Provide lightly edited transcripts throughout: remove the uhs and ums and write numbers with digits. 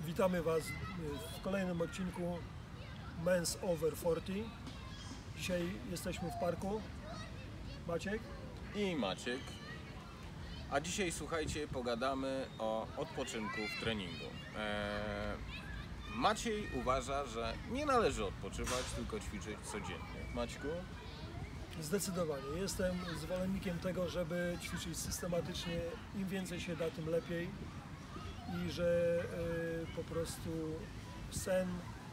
Witamy Was w kolejnym odcinku Men's Over 40. Dzisiaj jesteśmy w parku. Maciek? I Maciek. A dzisiaj, słuchajcie, pogadamy o odpoczynku w treningu. Maciej uważa, że nie należy odpoczywać, tylko ćwiczyć codziennie. Maćku? Zdecydowanie. Jestem zwolennikiem tego, żeby ćwiczyć systematycznie. Im więcej się da, tym lepiej. I że po prostu sen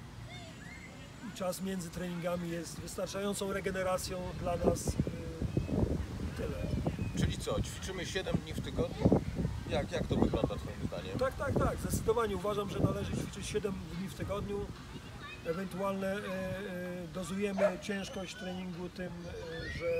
i czas między treningami jest wystarczającą regeneracją dla nas. Tyle. Czyli co, ćwiczymy 7 dni w tygodniu? Jak to wygląda Twoim zdaniem? Tak. Zdecydowanie uważam, że należy ćwiczyć 7 dni w tygodniu. Ewentualnie dozujemy ciężkość treningu tym, że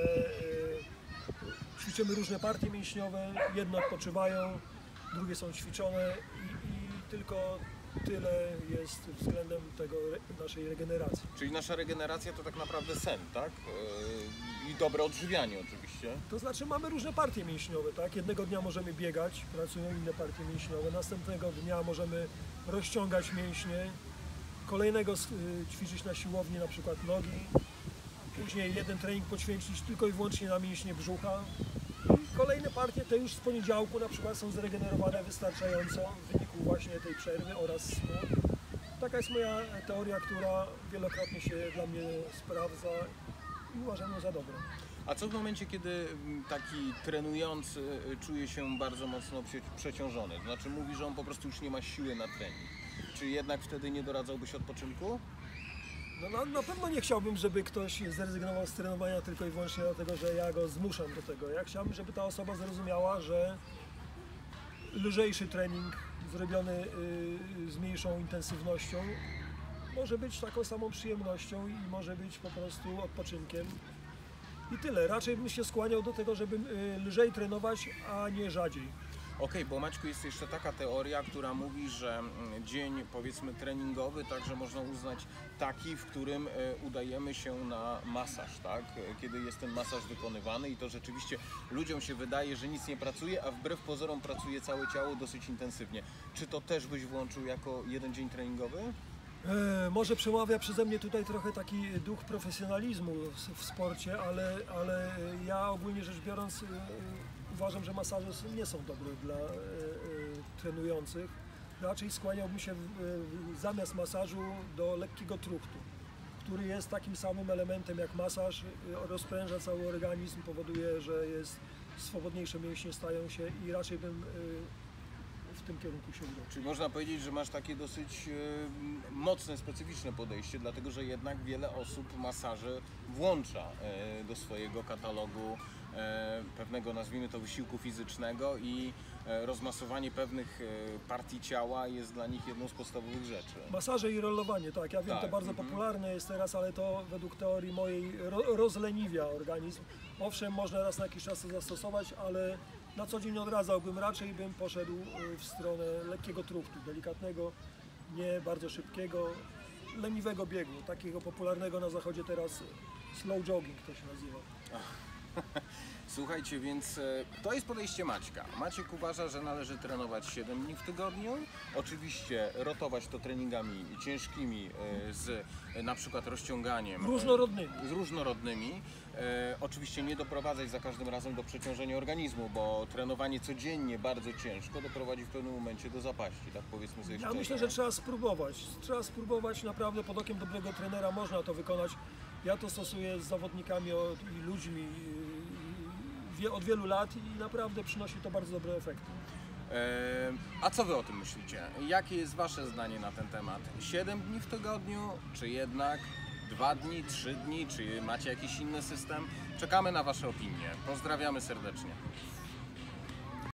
ćwiczymy różne partie mięśniowe. Jedne odpoczywają, drugie są ćwiczone i tylko tyle jest względem tego naszej regeneracji. Czyli nasza regeneracja to tak naprawdę sen, tak? I dobre odżywianie oczywiście. To znaczy mamy różne partie mięśniowe, tak? Jednego dnia możemy biegać, pracują inne partie mięśniowe, następnego dnia możemy rozciągać mięśnie, kolejnego ćwiczyć na siłowni, na przykład nogi, później jeden trening poświęcić tylko i wyłącznie na mięśnie brzucha. I kolejne partie, te już z poniedziałku na przykład są zregenerowane wystarczająco w wyniku właśnie tej przerwy oraz snu. Taka jest moja teoria, która wielokrotnie się dla mnie sprawdza i uważam ją za dobrą. A co w momencie, kiedy taki trenujący czuje się bardzo mocno przeciążony? To znaczy mówi, że on po prostu już nie ma siły na trening. Czy jednak wtedy nie doradzałbyś odpoczynku? No, na pewno nie chciałbym, żeby ktoś zrezygnował z trenowania tylko i wyłącznie dlatego, że ja go zmuszam do tego. Ja chciałbym, żeby ta osoba zrozumiała, że lżejszy trening zrobiony z mniejszą intensywnością może być taką samą przyjemnością i może być po prostu odpoczynkiem. I tyle. Raczej bym się skłaniał do tego, żeby lżej trenować, a nie rzadziej. Okej, bo Maćku, jest jeszcze taka teoria, która mówi, że dzień, powiedzmy, treningowy także można uznać taki, w którym udajemy się na masaż, tak? Kiedy jest ten masaż wykonywany i to rzeczywiście ludziom się wydaje, że nic nie pracuje, a wbrew pozorom pracuje całe ciało dosyć intensywnie. Czy to też byś włączył jako jeden dzień treningowy? Może przemawia przeze mnie tutaj trochę taki duch profesjonalizmu w sporcie, ale ja ogólnie rzecz biorąc uważam, że masaże nie są dobre dla trenujących. Raczej skłaniałbym się zamiast masażu do lekkiego truchtu, który jest takim samym elementem jak masaż, rozpręża cały organizm, powoduje, że jest swobodniejsze mięśnie stają się i raczej bym w tym kierunku się udał. Czyli można powiedzieć, że masz takie dosyć mocne, specyficzne podejście, dlatego że jednak wiele osób masaże włącza do swojego katalogu pewnego, nazwijmy to, wysiłku fizycznego i rozmasowanie pewnych partii ciała jest dla nich jedną z podstawowych rzeczy. Masaże i rollowanie, tak, ja wiem, Tak, to bardzo popularne jest teraz, ale to według teorii mojej rozleniwia organizm. Owszem, można raz na jakiś czas to zastosować, ale na co dzień odradzałbym, raczej bym poszedł w stronę lekkiego truchtu, delikatnego, nie bardzo szybkiego, leniwego biegu, takiego popularnego na zachodzie teraz slow jogging to się nazywa. Słuchajcie, więc to jest podejście Maćka. Maciek uważa, że należy trenować 7 dni w tygodniu. Oczywiście rotować to treningami ciężkimi z na przykład rozciąganiem. Różnorodnymi. Oczywiście nie doprowadzać za każdym razem do przeciążenia organizmu, bo trenowanie codziennie bardzo ciężko doprowadzi w pewnym momencie do zapaści, tak powiedzmy sobie szczerze. Ja myślę, że trzeba spróbować. Trzeba spróbować, naprawdę pod okiem dobrego trenera można to wykonać. Ja to stosuję z zawodnikami i ludźmi od wielu lat i naprawdę przynosi to bardzo dobre efekty. A co Wy o tym myślicie? Jakie jest Wasze zdanie na ten temat? 7 dni w tygodniu, czy jednak 2 dni, 3 dni, czy macie jakiś inny system? Czekamy na Wasze opinie. Pozdrawiamy serdecznie.